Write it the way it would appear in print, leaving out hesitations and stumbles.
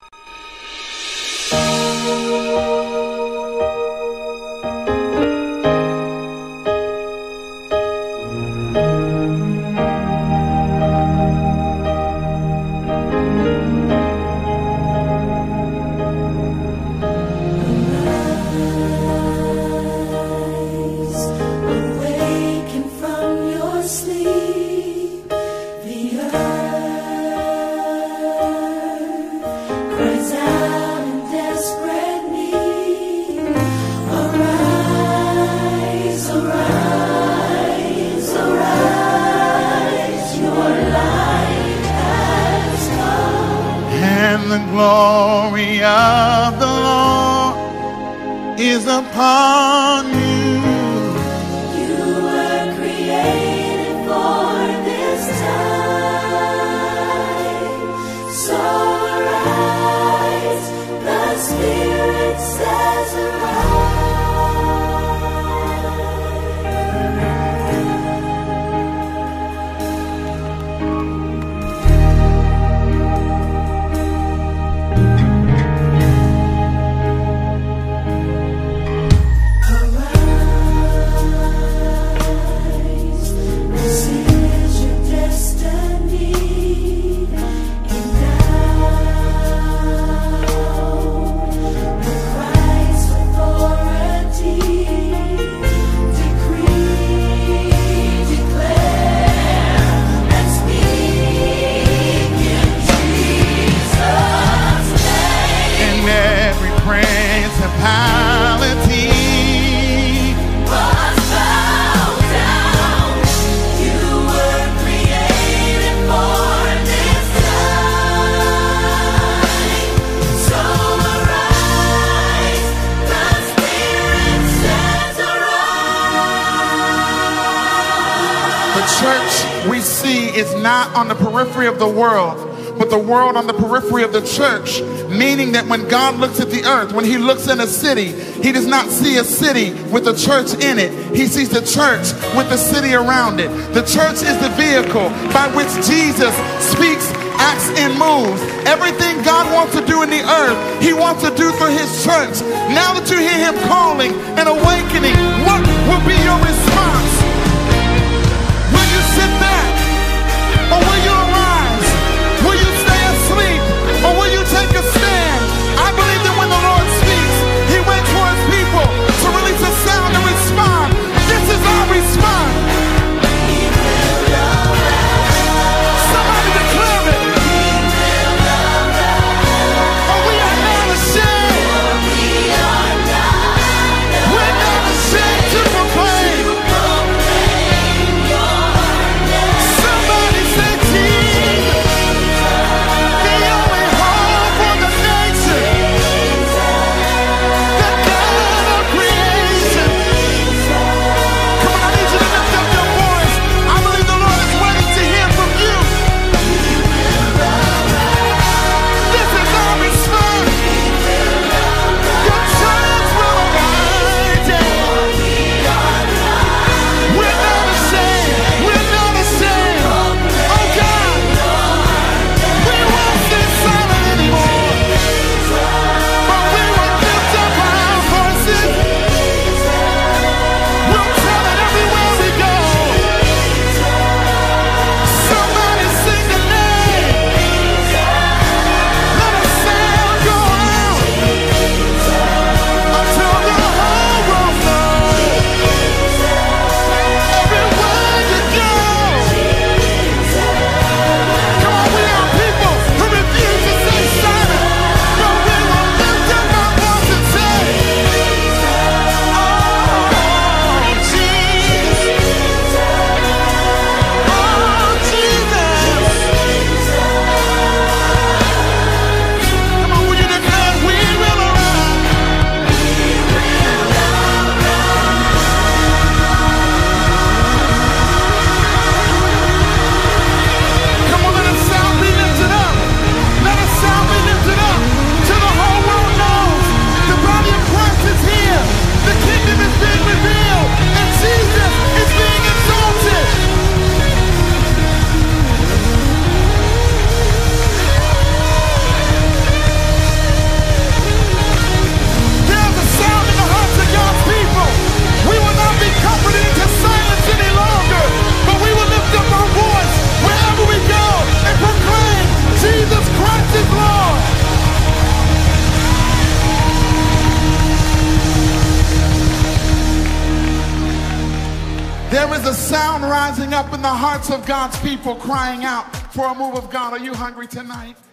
The glory of the Lord is upon you. You were created for this time. So arise, the Spirit says is not on the periphery of the world, but the world on the periphery of the church, meaning that when God looks at the earth, when he looks in a city, he does not see a city with a church in it. He sees the church with the city around it. The church is the vehicle by which Jesus speaks, acts, and moves. Everything God wants to do in the earth, he wants to do through his church. Now that you hear him calling and awakening, what will be your response? Will you sit back? Or will you arise? Will you stay asleep? Or will you take a stand? I believe that when the Lord speaks, he waits for his people to release a sound and respond. This is our response. Somebody declare it. For we are not ashamed. We're not ashamed to proclaim. There is a sound rising up in the hearts of God's people crying out for a move of God. Are you hungry tonight?